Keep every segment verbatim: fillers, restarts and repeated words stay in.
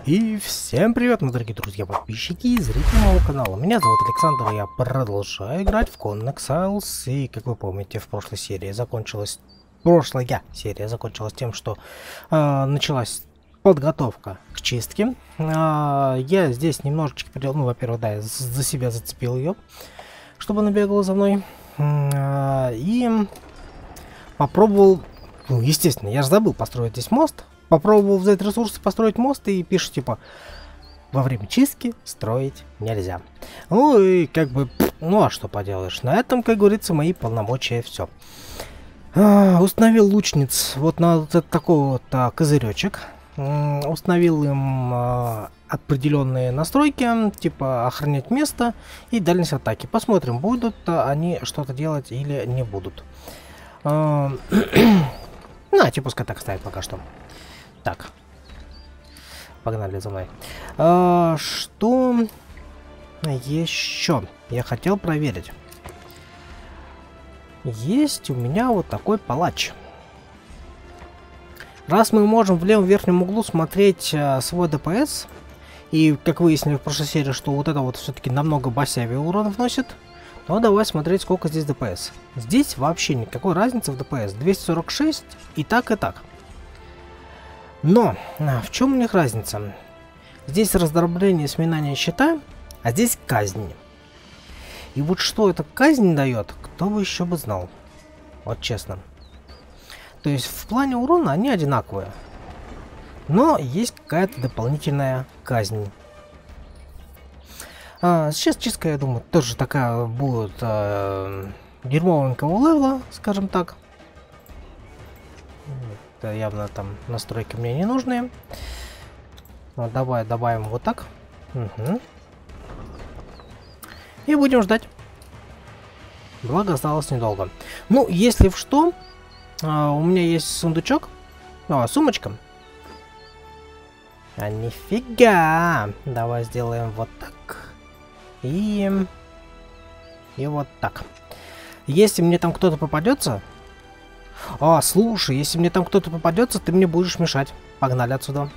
И всем привет, мои дорогие друзья, подписчики и зрители моего канала. Меня зовут Александр, и я продолжаю играть в Conan Exiles. И, как вы помните, в прошлой серии закончилась... Прошлая серия закончилась тем, что э, началась подготовка к чистке. Э, я здесь немножечко перел... Ну, во-первых, да, я за себя зацепил ее, чтобы она бегала за мной. Э, и попробовал... Ну, естественно, я же забыл построить здесь мост. Попробовал взять ресурсы, построить мост, и пишет, типа, во время чистки строить нельзя. Ну и как бы, ну а что поделаешь, на этом, как говорится, мои полномочия все. А, установил лучниц вот на вот такой вот а, козыречек. М, установил им а, определенные настройки, типа охранять место и дальность атаки. Посмотрим, будут а, они что-то делать или не будут. А, ну, типа, пускай так стоит пока что. Так, погнали за мной. А, что еще я хотел проверить? Есть у меня вот такой палач. Раз мы можем в левом верхнем углу смотреть а, свой ДПС, и как выяснили в прошлой серии, что вот это вот все-таки намного басявее урон вносит, то давай смотреть, сколько здесь ДПС. Здесь вообще никакой разницы в ДПС. двести сорок шесть и так, и так. Но в чем у них разница? Здесь раздробление, сминание щита, а здесь казнь. И вот что эта казнь дает, кто бы еще бы знал. Вот честно. То есть в плане урона они одинаковые. Но есть какая-то дополнительная казнь. А, сейчас чистка, я думаю, тоже такая будет э, дерьмовенького левела, скажем так. Это явно там настройки мне не нужны. Ну, давай добавим вот так. Угу. И будем ждать. Благо осталось недолго. Ну, если в что, а, у меня есть сундучок. А, сумочка. А нифига. Давай сделаем вот так. И... И вот так. Если мне там кто-то попадется... А, слушай, если мне там кто-то попадется, ты мне будешь мешать. Погнали отсюда.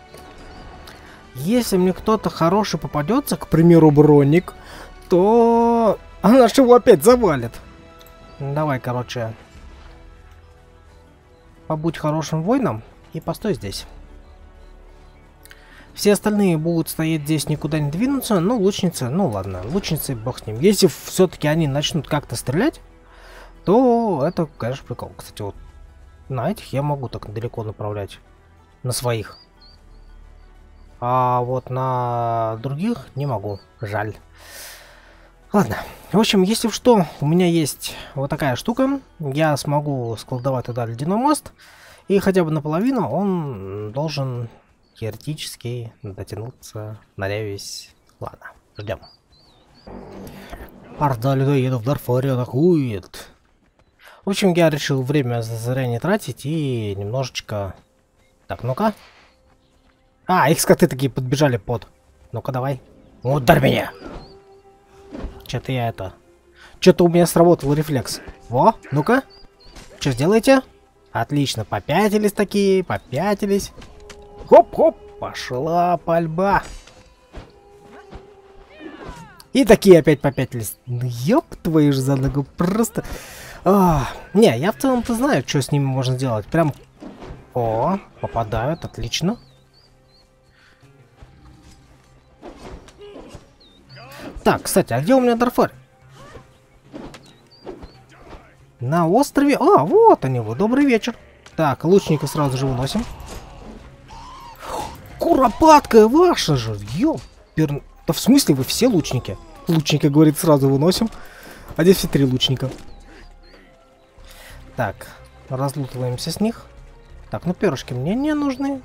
Если мне кто-то хороший попадется, к примеру, броник, то она же его опять завалит. Давай, короче, побудь хорошим воином и постой здесь. Все остальные будут стоять здесь, никуда не двинуться. Ну, лучницы, ну ладно, лучницы, бог с ним. Если все-таки они начнут как-то стрелять, то это, конечно, прикол. Кстати, вот на этих я могу так далеко направлять. На своих. А вот на других не могу. Жаль. Ладно. В общем, если что, у меня есть вот такая штука. Я смогу сколдовать туда ледяной мост. И хотя бы наполовину он должен теоретически дотянуться. Надеюсь. Ладно, ждем. Орда людоедов в Дарфоре атакует. В общем, я решил время зря не тратить и немножечко... Так, ну-ка. А, их скоты такие подбежали под. Ну-ка, давай. Ударь меня! Че-то я это... Че-то у меня сработал рефлекс. Во, ну-ка. Что сделаете? Отлично, попятились такие, попятились. Хоп-хоп, пошла пальба. И такие опять попятились. Ну, ёб твою ж за ногу, просто... А, не, я в целом-то знаю, что с ними можно сделать. Прям... О, попадают, отлично. Так, кстати, а где у меня Дарфор? На острове... А, вот они, вот, добрый вечер. Так, лучника сразу же выносим. Куропатка ваша же, ёпер... Да в смысле вы все лучники? Лучника, говорит, сразу выносим. А здесь все три лучника. Так, разлутываемся с них. Так, ну перышки мне не нужны.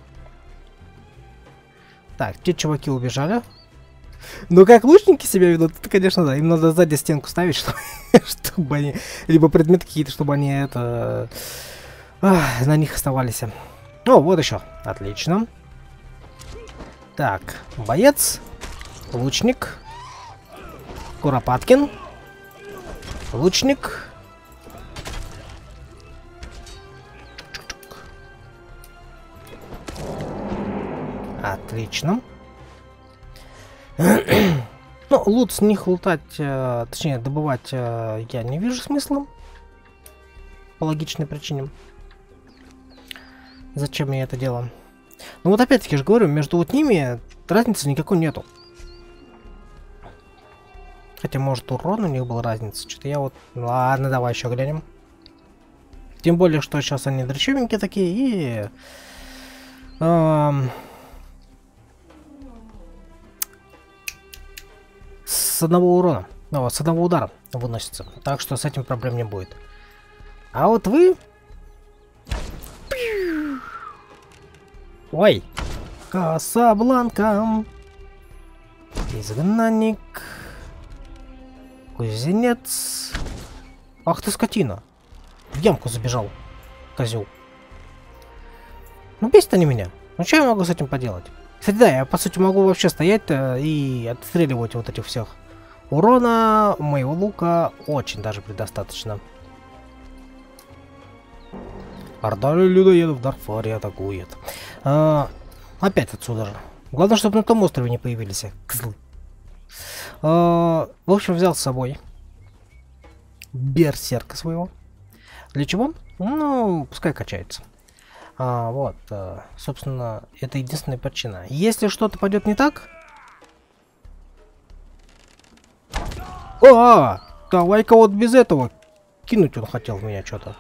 Так, те чуваки убежали. Ну как лучники себя ведут, это, конечно, да. Им надо сзади стенку ставить, чтобы, чтобы они... Либо предметы какие-то, чтобы они это... Ах, на них оставались. О, вот еще. Отлично. Так, боец. Лучник. Куропаткин. Лучник. Отлично. Ну, лут с них лутать, э, точнее, добывать э, я не вижу смысла. По логичной причине. Зачем я это делаю? Ну вот опять-таки же говорю, между вот ними разницы никакой нету. Хотя, может, урон у них был разница. Что-то я вот... Ладно, давай еще глянем. Тем более, что сейчас они дрочевенькие такие и... Эм... С одного урона. Ну, с одного удара выносится. Так что с этим проблем не будет. А вот вы... Ой! Касабланка! Изгнанник... Кузнец... Ах ты скотина! В ямку забежал, козел. Ну бесит они меня. Ну что я могу с этим поделать? Кстати, да, я по сути могу вообще стоять и отстреливать вот этих всех. Урона моего лука очень даже предостаточно. Орда людоедов в Дарфаре атакует. А, опять отсюда же. Главное, чтобы на том острове не появились. Козлы. А, в общем, взял с собой берсерка своего. Для чего? Ну, пускай качается. А, вот, а, собственно, это единственная причина. Если что-то пойдет не так... О, давай-ка вот без этого. Кинуть он хотел в меня что-то.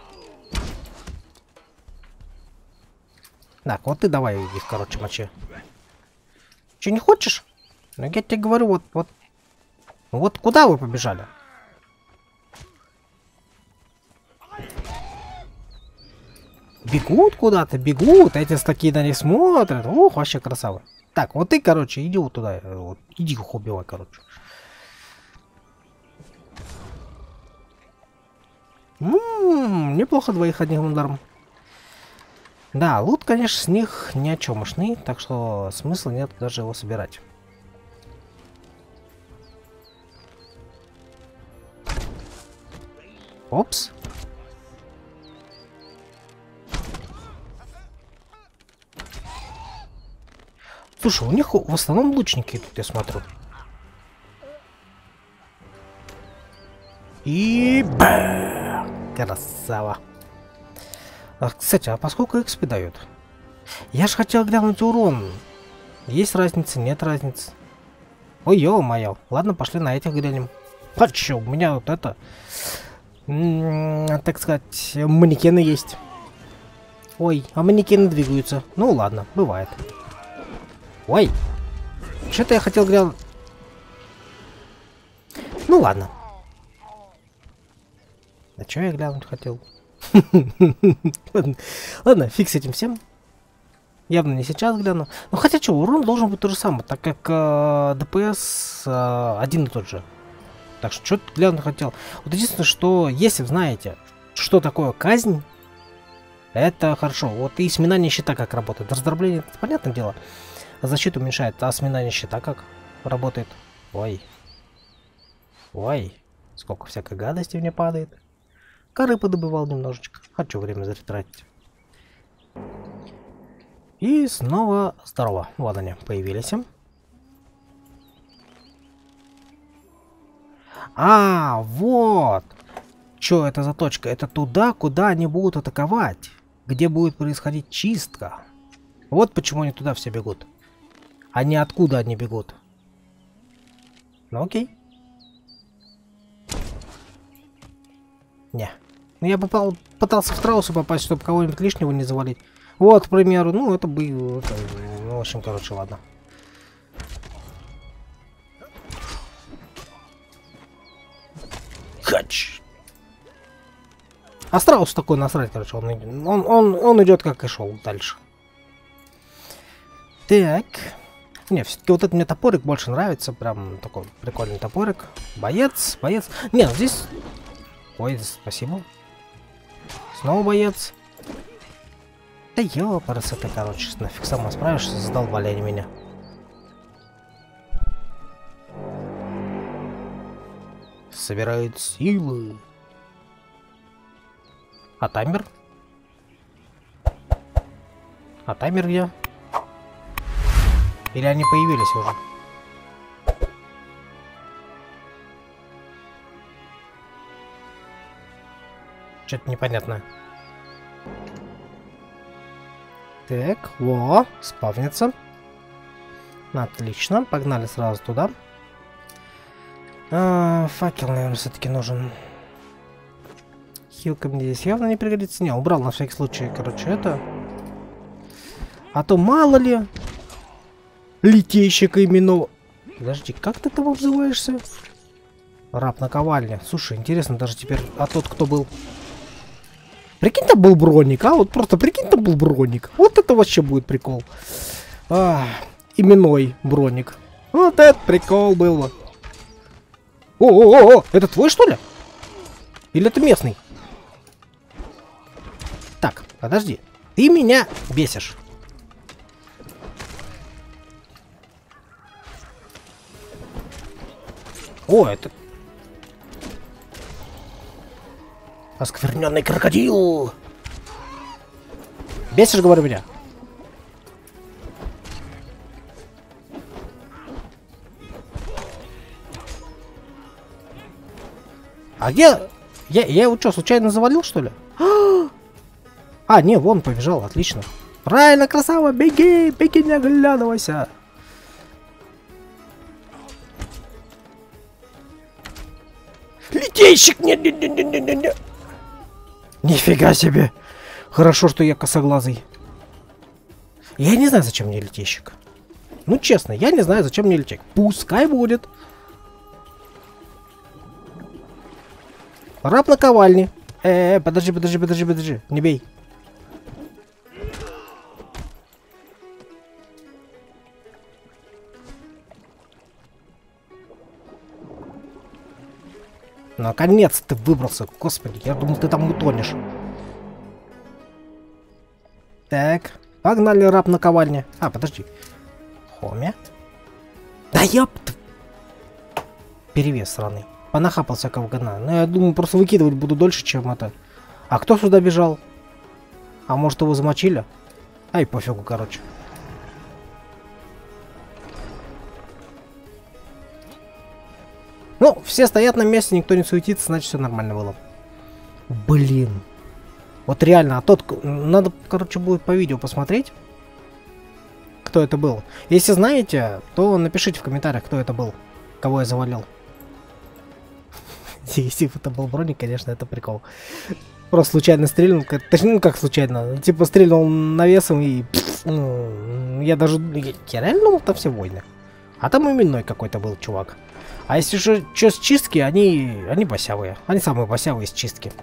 Так, вот ты давай их, короче, мочи. Че, не хочешь? Ну, я тебе говорю, вот, вот... Вот куда вы побежали? Бегут куда-то, бегут, эти такие на них смотрят. Ух, вообще красава. Так, вот ты, короче, иди вот туда. Вот, иди их убивай, короче. Ммм, неплохо двоих одним ударом. Да, лут, конечно, с них ни о чемошный, так что смысла нет даже его собирать. Опс. Слушай, у них в основном лучники тут, я смотрю. И... Бэм! Красава. А, кстати, а поскольку экспи дают? Я же хотел глянуть урон. Есть разница, нет разницы. Ой, ё-моё. Ладно, пошли на этих глянем. А чё, у меня вот это... так сказать, манекены есть. Ой, а манекены двигаются. Ну ладно, бывает. Ой, что-то я хотел глянуть. Ну ладно. А что я глянуть хотел? ладно, ладно, фиг с этим всем. Явно не сейчас гляну. Ну хотя что, урон должен быть то же самое, так как э, ДПС э, один и тот же. Так что что-то глянуть хотел. Вот единственное, что если вы знаете, что такое казнь, это хорошо. Вот и сминание щита как работает. Раздробление, это понятное дело. Защиту уменьшает, а сминание щита как работает? Ой. Ой. Сколько всякой гадости мне падает. Коры подобывал немножечко. Хочу время зря тратить. И снова здорово. Вот они появились. А, вот. Что это за точка? Это туда, куда они будут атаковать. Где будет происходить чистка. Вот почему они туда все бегут. А не откуда они бегут. Ну окей. Не. Ну я попал, пытался в страуса попасть, чтобы кого-нибудь лишнего не завалить. Вот, к примеру. Ну это бы... Это, ну, в общем, короче, ладно. Хач. А страус такой насрать, короче. Он, он, он, он идет как и шел дальше. Так. Не, все-таки вот этот мне топорик больше нравится. Прям такой прикольный топорик. Боец, боец. Не, здесь... Ой, спасибо. Снова боец. Да ёпарасы ты, короче. Нафиг сама справишься, задолбали они меня. Собирает силы. А таймер? Или они появились уже? Что-то непонятное. Так, во, спавнится. Отлично, погнали сразу туда. А, факел, наверное, все-таки нужен. Хилка мне здесь явно не пригодится. Не, убрал на всякий случай, короче, это. А то мало ли. Литейщик именно. Подожди, как ты там обзываешься? Раб наковальня. Слушай, интересно даже теперь, а тот, кто был... Прикинь, там был броник, а? Вот просто прикинь, там был броник. Вот это вообще будет прикол. А, именной броник. Вот это прикол был бы. О-о-о, это твой, что ли? Или это местный? Так, подожди. Ты меня бесишь. О, это... Оскверненный крокодил! Бесишь, говорю, меня? А где... Я, я его что, случайно завалил, что ли? А, не, вон побежал, отлично. Правильно, красава, беги, беги, не оглядывайся. Литейщик! Нет, нет, нет, нет, нет, нет. Нифига себе. Хорошо, что я косоглазый. Я не знаю, зачем мне литейщик. Ну, честно, я не знаю, зачем мне литейщик. Пускай будет. Раб наковальни. Э, -э, подожди, подожди, подожди, подожди. Не бей. Наконец ты выбрался, господи, я думал, ты там утонешь. Так, погнали, раб наковальни. А, подожди. Хомя? Да ёпт! Перевес сраный. Понахапал всякого гана. Ну, я думаю, просто выкидывать буду дольше, чем это. А кто сюда бежал? А может, его замочили? Ай, пофигу, короче. Ну, все стоят на месте, никто не суетится, значит, все нормально было. Блин. Вот реально, а тот... Надо, короче, будет по видео посмотреть, кто это был. Если знаете, то напишите в комментариях, кто это был, кого я завалил. Если бы это был броник, конечно, это прикол. Просто случайно стрельнул, точнее, ну как случайно, типа стрельнул навесом и... Ну, я даже... Я реально думал, там все войны. А там именной какой-то был чувак. А если же что с чистки, они, они босявые. Они самые босявые из чистки.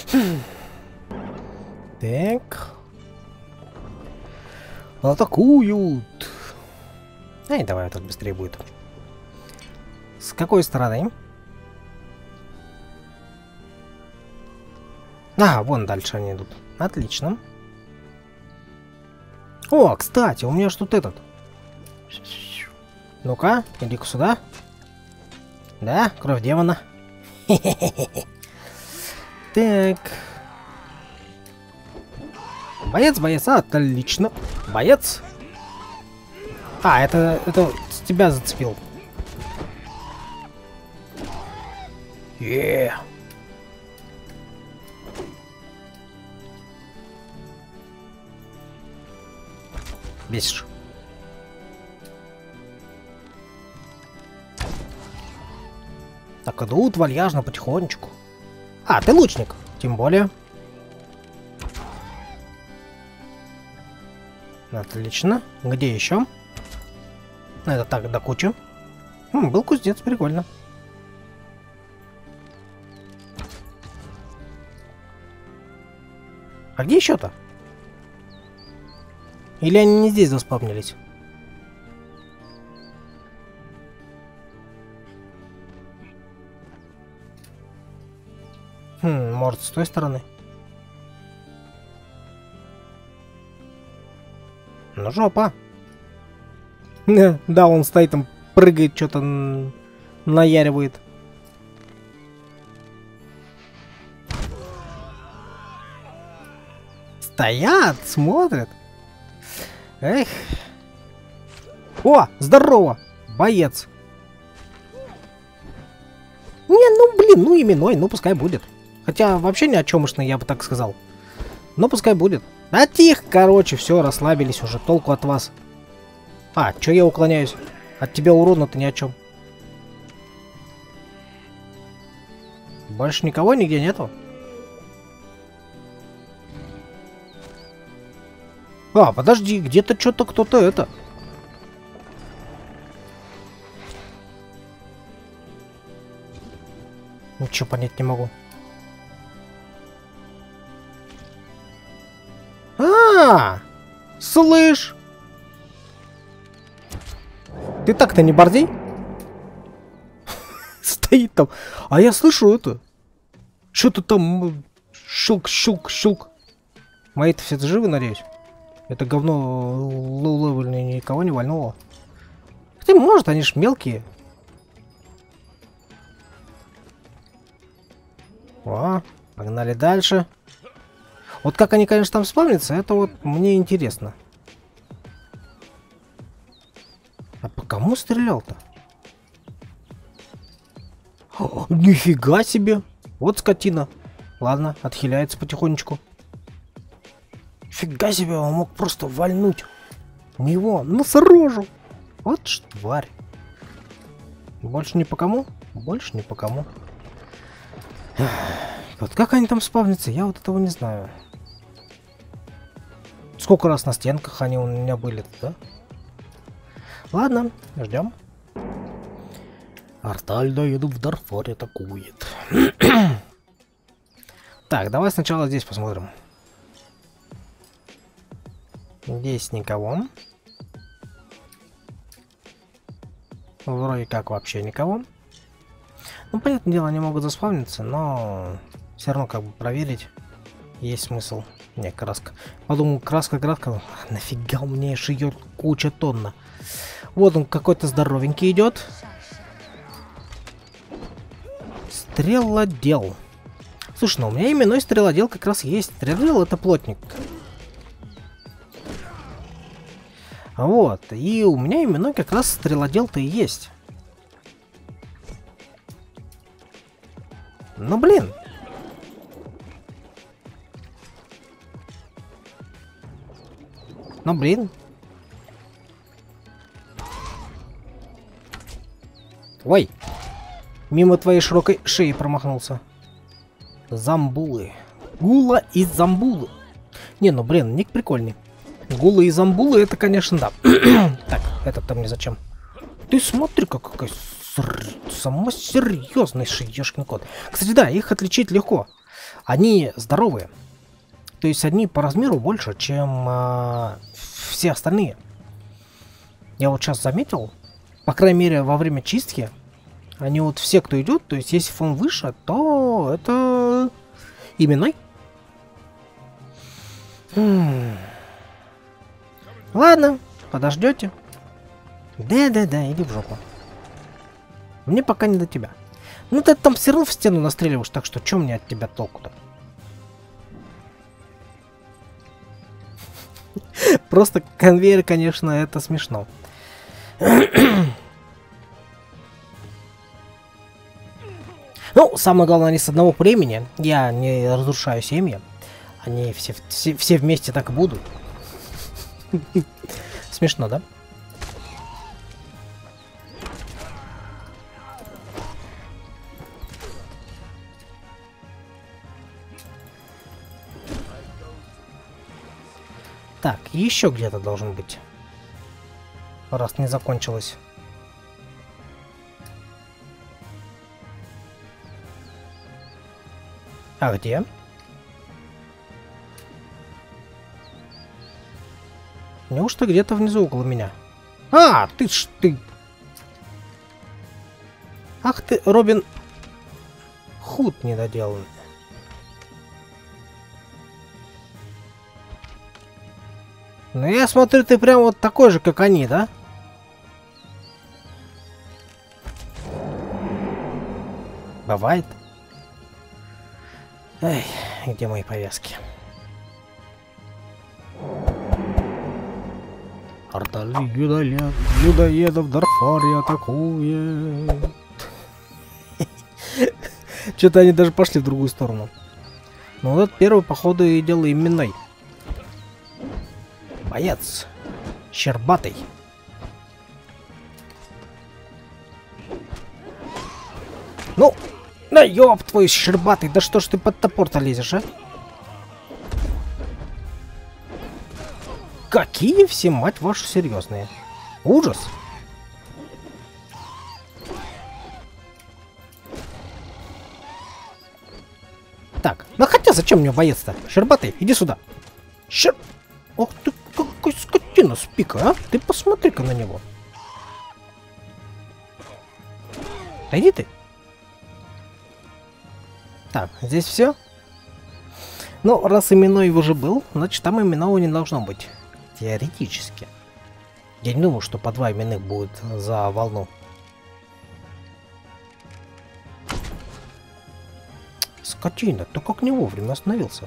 Так. Атакуют. Ай, давай, тут быстрее будет. С какой стороны? А, вон дальше они идут. Отлично. О, кстати, у меня ж тут этот. Ну-ка, иди-ка сюда. Да, кровь демона. Так. Боец, боец, отлично. Боец. А, это, это с тебя зацепил. Е. Бесишь. Так идут вальяжно, потихонечку. А, ты лучник, тем более. Отлично. Где еще? Это так, до кучи. М, был кузнец, прикольно. А где еще-то? Или они не здесь заспавнились? Хм, может, с той стороны? Ну, жопа. Да, он стоит там, прыгает, что-то наяривает. Стоят, смотрят. Эх. О, здорово, боец. Не, ну блин, ну именной, ну пускай будет. Хотя вообще ни о чемушный, я бы так сказал. Но пускай будет. А тихо, короче, все, расслабились уже, толку от вас. А, чё я уклоняюсь? От тебя урона-то ни о чем. Больше никого нигде нету? А, подожди, где-то что-то кто-то это... Ничего понять не могу. А, слышь! Ты так-то не борзей? Стоит там. А я слышу это. Что-то там щелк, щелк, щелк. Мои-то все живы, надеюсь? Это говно лоу-левельное никого не вальнуло. Хотя, может, они ж мелкие. О, погнали дальше. Вот как они, конечно, там спавнятся, это вот мне интересно. А по кому стрелял-то? Нифига себе! Вот скотина. Ладно, отхиляется потихонечку. Фига себе, он мог просто вальнуть него носорожу. Вот ж тварь. Больше ни по кому? Больше ни по кому. Вот как они там спавнятся, я вот этого не знаю. Сколько раз на стенках они у меня были, да? Ладно, ждем. Артальда еду в Дарфоре атакует. Так, давай сначала здесь посмотрим. Здесь никого. Вроде как вообще никого. Ну, понятное дело, они могут заспавниться, но все равно как бы проверить есть смысл. Не, краска. Подумал, краска, краска. Нафига у меня шьет куча тонна. Вот он какой-то здоровенький идет. Стрелодел. Слушай, ну у меня именной стрелодел как раз есть. Стрелодел это плотник. Вот. И у меня именной как раз стрелодел-то и есть. Ну блин. Ну блин. Ой. Мимо твоей широкой шеи промахнулся. Замбулы. Гула и Замбулы. Не, ну блин, ник прикольный. Гула и Замбулы, это, конечно, да. Так, этот-то мне зачем? Ты смотри-ка, какой сама серьезный ешкин кот. Кстати, да, их отличить легко. Они здоровые. То есть они по размеру больше, чем э, все остальные. Я вот сейчас заметил, по крайней мере, во время чистки, они вот все, кто идет, то есть если фон выше, то это именной. М-м. Ладно, подождете. Да-да-да, иди в жопу. Мне пока не до тебя. Ну ты там все равно в стену настреливаешь, так что что мне от тебя толку-то? Просто конвейер, конечно, это смешно. Ну, самое главное, они с одного племени. Я не разрушаю семьи. Они все, все, все вместе так и будут. Смешно, да? Так, еще где-то должен быть. Раз не закончилось. А где? Неужто где-то внизу около меня? А, ты ж ты. Ах ты, Робин Худ недоделанный. Ну я смотрю, ты прям вот такой же, как они, да? Бывает. Эй, где мои повязки? Орда людоедов, людоедов Дарфаре атакует. Что-то они даже пошли в другую сторону. Ну вот первый, походу, и дело именной. Боец. Щербатый. Ну, да ёб твой щербатый, да что ж ты под топор-то лезешь, а? Какие все, мать вашу, серьезные. Ужас. Так, ну хотя зачем мне боец-то? Щербатый, иди сюда. Щер... Ох ты, какой скотина с пика, а? Ты посмотри-ка на него. Да иди ты. Так, здесь все. Ну, раз именной уже был, значит там именного не должно быть. Теоретически. Я не думаю, что по два именных будет за волну. Скотина, ты как не вовремя остановился.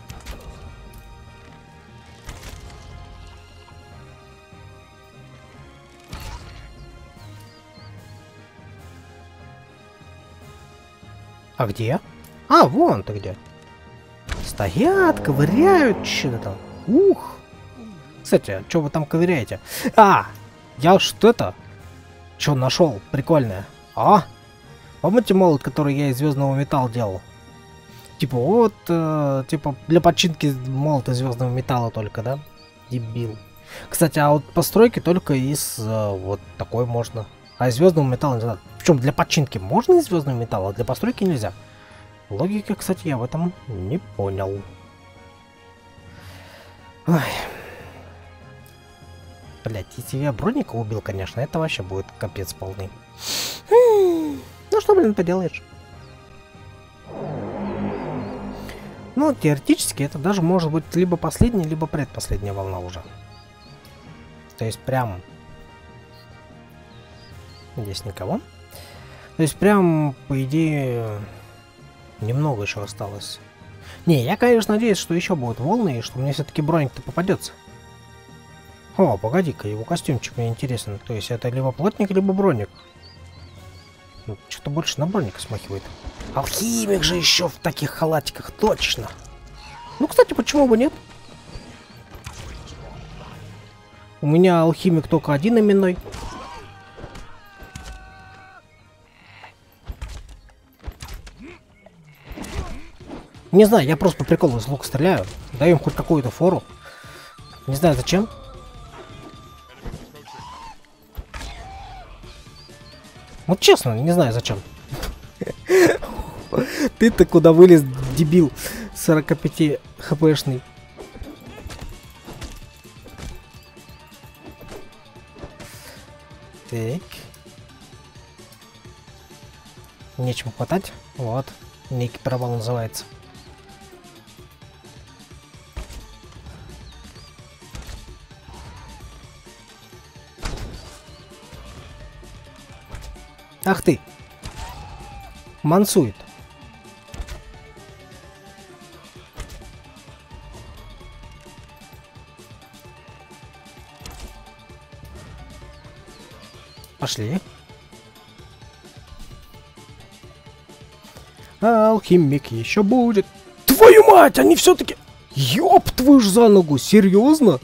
А где? А, вон ты где. Стоят, ковыряют, что-то там. Ух. Кстати, а что вы там ковыряете? А, я что-то. Что нашел? Прикольное. А, помните молот, который я из звездного металла делал? Типа вот, э, типа для починки молота звездного металла только, да? Дебил. Кстати, а вот постройки только из э, вот такой можно. А из звездного металла нельзя. Причем для починки можно из звездного металла, а для постройки нельзя. Логики, кстати, я в этом не понял. Ой. Блять, если я броника убил, конечно, это вообще будет капец полный. Ну что, блин, поделаешь? Ну, теоретически это даже может быть либо последняя, либо предпоследняя волна уже. То есть прям... Здесь никого. То есть прям, по идее, немного еще осталось. Не, я, конечно, надеюсь, что еще будут волны, и что мне все-таки броник-то попадется. О, погоди-ка, его костюмчик мне интересен. То есть это либо плотник, либо броник. Ну, что-то больше на броника смахивает. Алхимик же еще в таких халатиках, точно. Ну, кстати, почему бы нет? У меня алхимик только один именной. Не знаю, я просто по приколу из лука стреляю. Даю им хоть какую-то фору. Не знаю зачем. Вот честно, не знаю зачем. Ты-то куда вылез, дебил сорок пять хпшный. Так. Нечем хватать. Вот. Не экипировал называется. Ах ты! Мансует. Пошли. А алхимик еще будет. Твою мать, они все-таки... Ёб твою ж за ногу, серьезно?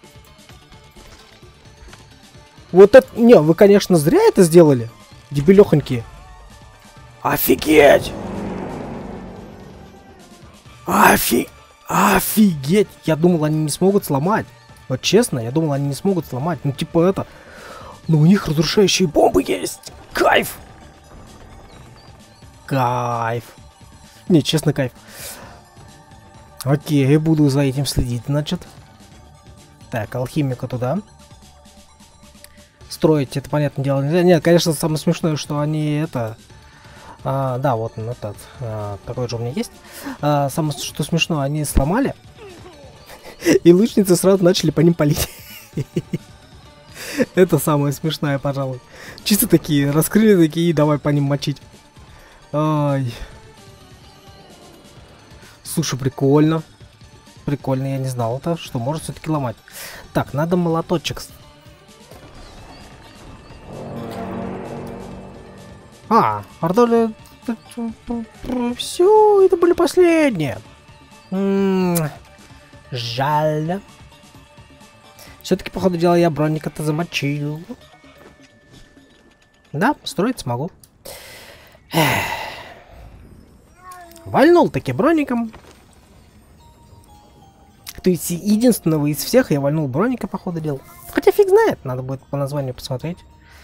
Вот это... Не, вы, конечно, зря это сделали. Дебилёхоньки. Офигеть! Офи... Офигеть! Я думал, они не смогут сломать. Вот честно, я думал, они не смогут сломать. Ну, типа это... Но у них разрушающие бомбы есть! Кайф! Кайф! Не, честно, кайф. Окей, буду за этим следить, значит. Так, алхимика туда. Строить, это, понятное дело, нельзя. Нет, конечно, самое смешное, что они это... А, да, вот он этот. А, такой же у меня есть. А, самое, что смешно, они сломали. И лучницы сразу начали по ним палить. Это самое смешное, пожалуй. Чисто такие, раскрыли такие, и давай по ним мочить. Ай. Слушай, прикольно. Прикольно, я не знал это, что может все-таки ломать. Так, надо молоточек. А, Ардоли... Все, это были последние. М -м, жаль. Все-таки, по ходу дела, я броника-то замочил. Да, строить смогу. Эх. Вальнул таки броником. То есть единственного из всех я вальнул броника, по ходу дела. Хотя фиг знает, надо будет по названию посмотреть.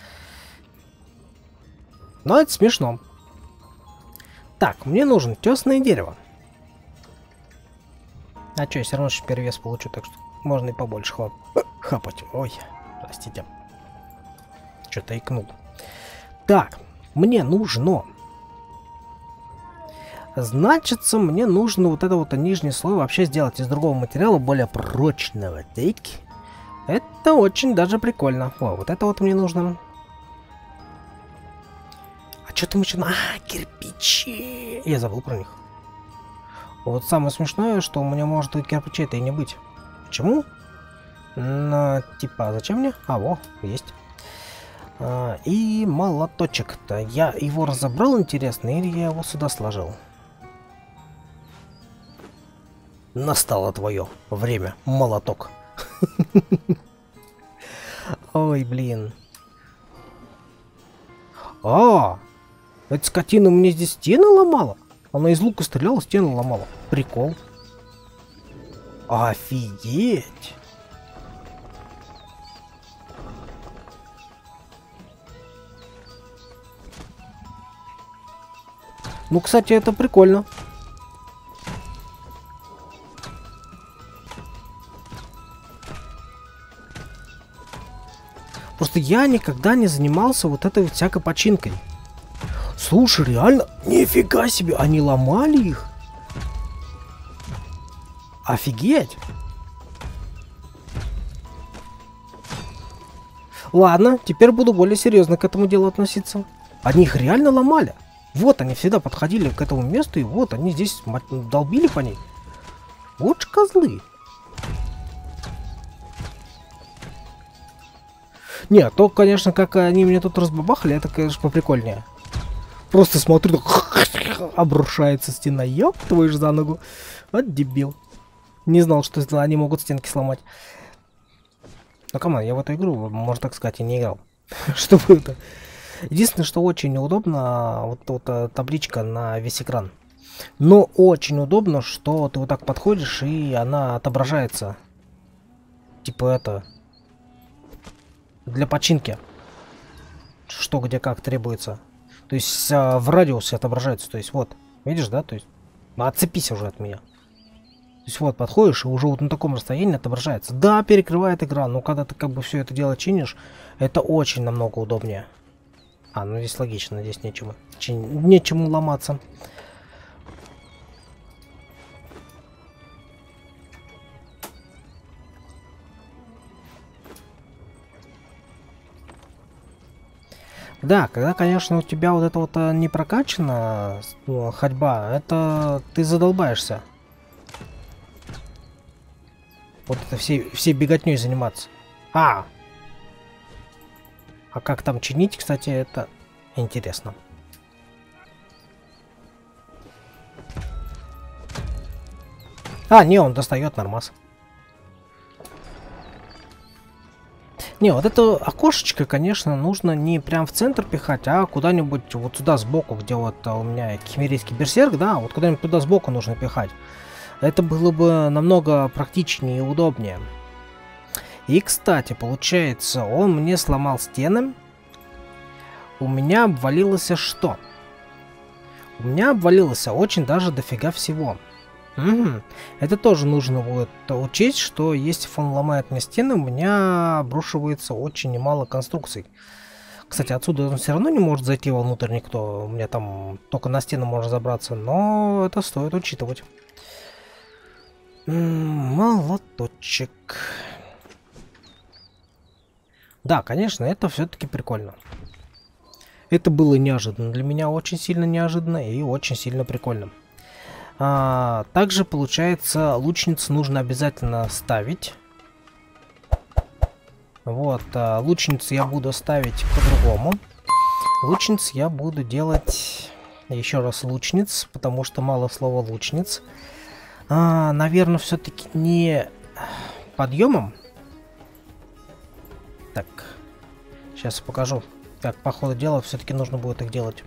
Но это смешно. Так, мне нужно тесное дерево. А что, я все равно еще перевес получу, так что можно и побольше хлоп... хапать. Ой, простите. Что-то икнул. Так, мне нужно... Значится, мне нужно вот это вот нижний слой вообще сделать из другого материала, более прочного. Так. Это очень даже прикольно. О, вот это вот мне нужно. А что там еще? А, кирпичи. Я забыл про них. Вот самое смешное, что у меня может и кирпичей-то и не быть. Почему? Ну, типа, зачем мне? А, во, есть. А, и молоточек-то. Я его разобрал, интересно, или я его сюда сложил? Настало твое время, молоток. Ой, блин. А, эта скотина мне здесь стены ломала? Она из лука стреляла, стены ломала. Прикол. Офигеть. Ну, кстати, это прикольно. Просто я никогда не занимался вот этой вот всякой починкой. Слушай, реально, нифига себе, они ломали их. Офигеть. Ладно, теперь буду более серьезно к этому делу относиться. Они их реально ломали. Вот они всегда подходили к этому месту, и вот они здесь долбили по ней. Вот ж козлы. Не, то, конечно, как они меня тут разбабахали, это, конечно, поприкольнее. Просто смотрю, обрушается стена. Ёб твою ж за ногу. Вот дебил. Не знал, что они могут стенки сломать. Ну, камон, я в эту игру, можно так сказать, и не играл. Чтобы это... Единственное, что очень неудобно, вот, вот табличка на весь экран. Но очень удобно, что ты вот так подходишь, и она отображается. Типа это... Для починки. Что, где, как требуется. То есть а, в радиусе отображается. То есть вот, видишь, да? То есть, ну, отцепись уже от меня. То есть вот, подходишь, и уже вот на таком расстоянии отображается. Да, перекрывает экран, но когда ты как бы все это дело чинишь, это очень намного удобнее. А, ну здесь логично, здесь нечему, чин... нечему ломаться. Да, когда, конечно, у тебя вот это вот не прокачана ну, ходьба, это ты задолбаешься. Вот это все, все беготней заниматься. А! А как там чинить, кстати, это интересно. А, не, он достает нормас. Не, вот это окошечко, конечно, нужно не прям в центр пихать, а куда-нибудь вот сюда сбоку, где вот у меня химерийский берсерк, да, вот куда-нибудь туда сбоку нужно пихать. Это было бы намного практичнее и удобнее. И, кстати, получается, он мне сломал стены. У меня обвалилось что? У меня обвалилось очень даже дофига всего. Угу. Это тоже нужно будет учесть, что если он ломает мне стены, у меня обрушивается очень немало конструкций. Кстати, отсюда он все равно не может зайти вовнутрь никто. У меня там только на стену можно забраться, но это стоит учитывать. Молоточек. Да, конечно, это все-таки прикольно. Это было неожиданно. Для меня очень сильно неожиданно и очень сильно прикольно. А, также, получается, лучницу нужно обязательно ставить. Вот, а, лучницу я буду ставить по-другому. Лучниц я буду делать еще раз лучниц, потому что мало слова лучниц. А, наверное, все-таки не подъемом. Так, сейчас покажу, как по ходу дела все-таки нужно будет их делать.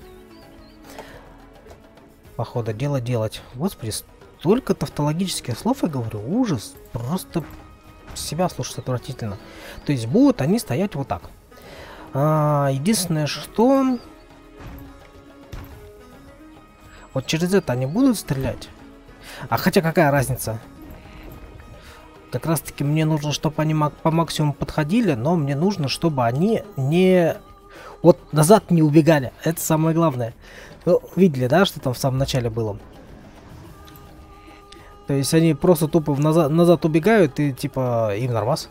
По ходу дела делать. Господи, столько тавтологических слов я говорю, ужас, просто себя слушать отвратительно. То есть будут они стоять вот так. А, единственное, что вот через это они будут стрелять. А хотя какая разница? Как раз таки мне нужно, чтобы они по максимуму подходили, но мне нужно, чтобы они не вот назад не убегали. Это самое главное. Ну, видели, да, что там в самом начале было? То есть они просто тупо назад, назад убегают и типа им нормас.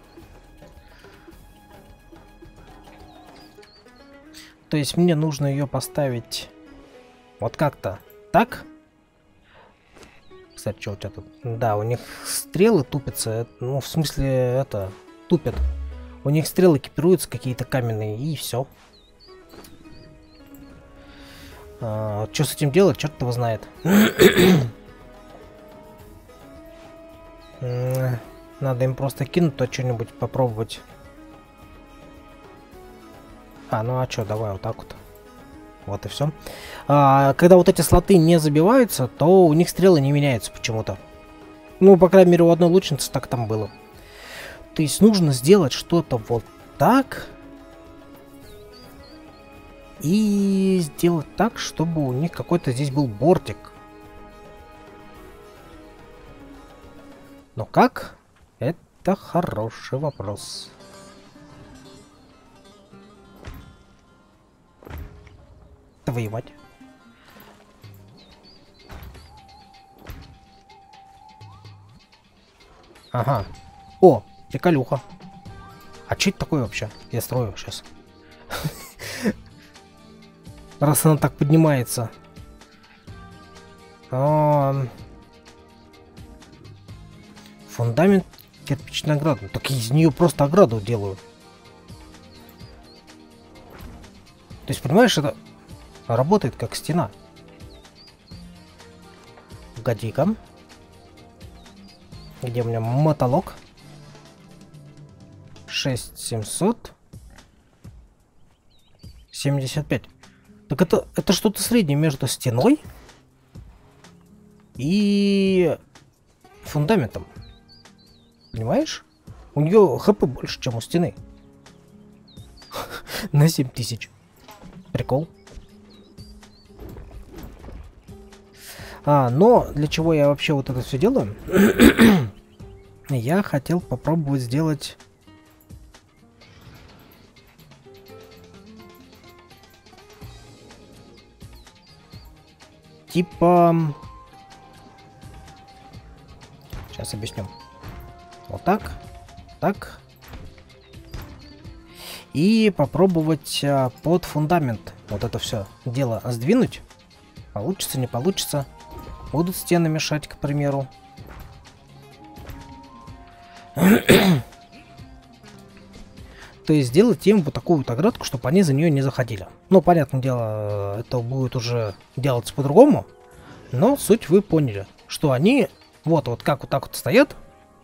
То есть мне нужно ее поставить вот как-то так. Кстати, что у тебя тут? Да, у них стрелы тупятся. Ну, в смысле, это, тупят. У них стрелы экипируются какие-то каменные, и все. А, что с этим делать, черт его знает. Надо им просто кинуть то что-нибудь, попробовать. А, ну а что, давай вот так вот. Вот и все. А, когда вот эти слоты не забиваются, то у них стрелы не меняются почему-то. Ну, по крайней мере, у одной лучницы так там было. То есть нужно сделать что-то вот так. И сделать так, чтобы у них какой-то здесь был бортик. Но как? Это хороший вопрос. Воевать. Ага. О, приколюха. А что это такое вообще? Я строю сейчас. Раз она так поднимается. Фундамент кирпичной ограды. Так из нее просто ограду делаю. То есть, понимаешь, это работает как стена. Погоди-ка. Где у меня мотолог? шесть семьсот семьдесят пять. Так это, это что-то среднее между стеной и фундаментом. Понимаешь? У нее хп больше, чем у стены. На семь тысяч. Прикол. А, но для чего я вообще вот это все делаю? Я хотел попробовать сделать... Типа... Сейчас объясню. Вот так. Так. И попробовать а, под фундамент вот это все дело сдвинуть. Получится, не получится. Будут стены мешать, к примеру. То есть сделать им вот такую вот оградку, чтобы они за нее не заходили. Ну, понятное дело, это будет уже делаться по-другому. Но суть вы поняли, что они вот, вот как вот так вот стоят.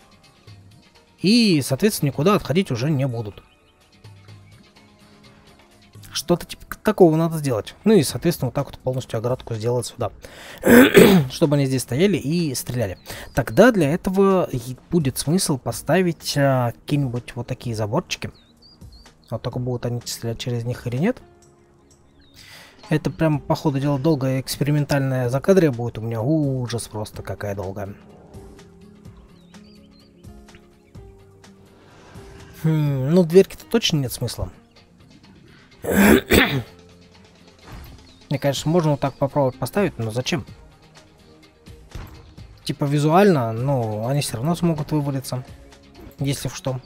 И, соответственно, никуда отходить уже не будут. Что-то типа такого надо сделать. Ну и, соответственно, вот так вот полностью оградку сделать сюда. Чтобы они здесь стояли и стреляли. Тогда для этого будет смысл поставить а, какие-нибудь вот такие заборчики. Вот только будут они стрелять через них или нет. Это прям, по ходу дела, долгое экспериментальное закадрие будет у меня. Ужас просто, какая долгая. Хм, ну, дверки-то точно нет смысла. Мне, конечно, можно вот так попробовать поставить, но зачем? Типа визуально, но они все равно смогут вывалиться, если в что.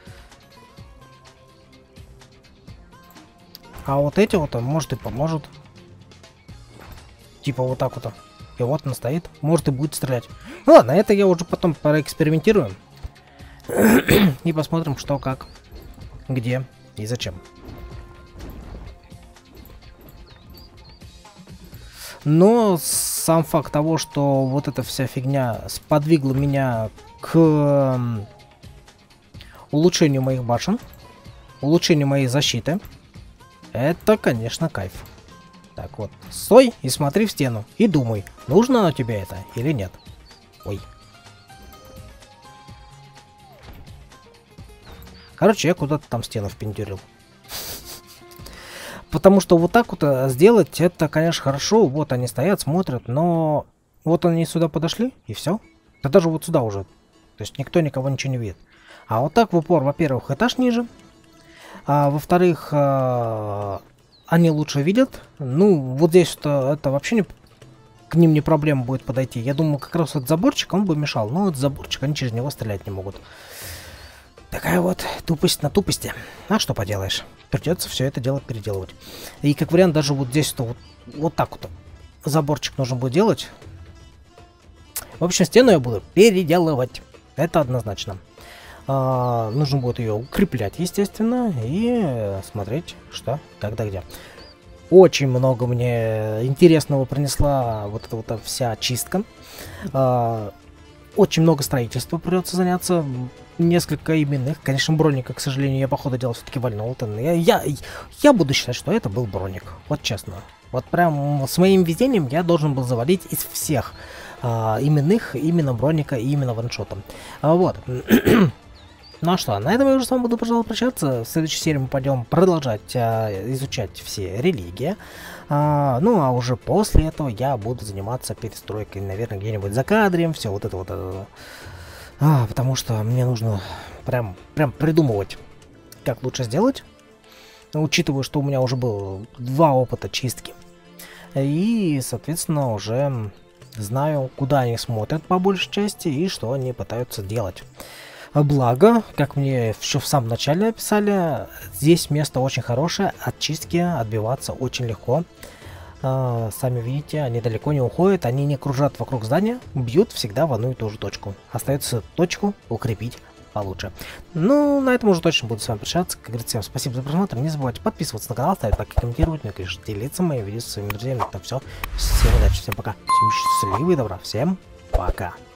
А вот эти вот, может, и поможет. Типа вот так вот. И вот он стоит, может и будет стрелять. Ну ладно, это я уже потом проэкспериментирую. И посмотрим, что, как, где и зачем. Но сам факт того, что вот эта вся фигня сподвигла меня к улучшению моих башен, улучшению моей защиты, это, конечно, кайф. Так вот, стой и смотри в стену. И думай, нужно оно тебе это или нет. Ой. Короче, я куда-то там стену впендюрил. Потому что вот так вот сделать, это, конечно, хорошо. Вот они стоят, смотрят, но вот они сюда подошли, и все. Да даже вот сюда уже. То есть никто никого ничего не видит. А вот так в упор, во-первых, этаж ниже. А во-вторых, а, они лучше видят. Ну, вот здесь -то, это вообще не, к ним не проблема будет подойти. Я думаю, как раз этот заборчик, он бы мешал. Но этот заборчик, они через него стрелять не могут. Такая вот тупость на тупости. А что поделаешь? Придется все это дело переделывать. И как вариант, даже вот здесь-то вот, вот так вот заборчик нужно будет делать. В общем, стену я буду переделывать. Это однозначно. А, нужно будет ее укреплять, естественно, и смотреть, что, когда, где. Очень много мне интересного принесла вот эта вот вся чистка. А, очень много строительства придется заняться. Несколько именных. Конечно, броника, к сожалению, я по ходу дела все-таки вальнул. Я, я, я буду считать, что это был броник. Вот честно. Вот прям с моим везением я должен был завалить из всех а, именных именно броника и именно ваншотом. А, вот. Ну а что, на этом я уже с вами буду, пожалуй, прощаться. В следующей серии мы пойдем продолжать а, изучать все религии. А, ну а уже после этого я буду заниматься перестройкой, наверное, где-нибудь за кадром. Все вот это вот. Это. А, потому что мне нужно прям, прям придумывать, как лучше сделать. Учитывая, что у меня уже было два опыта чистки. И, соответственно, уже знаю, куда они смотрят по большей части и что они пытаются делать. Благо, как мне еще в самом начале описали, здесь место очень хорошее, от чистки отбиваться очень легко. Uh, сами видите, они далеко не уходят, они не кружат вокруг здания, бьют всегда в одну и ту же точку. Остается точку укрепить получше. Ну, на этом уже точно буду с вами прощаться. Как говорится, всем спасибо за просмотр. Не забывайте подписываться на канал, ставить лайки, комментировать, ну и, конечно, делиться моими видео со своими друзьями. Это все. Всем удачи, всем пока. Всем счастливы и добра. Всем пока.